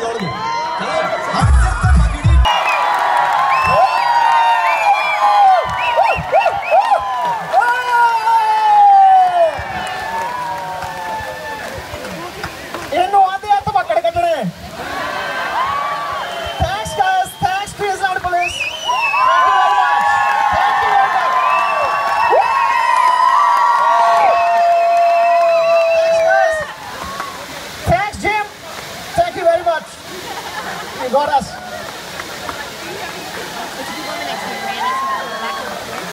Thanks guys, thanks Queensland police. Thanks Jim. Thank you very much. You got us.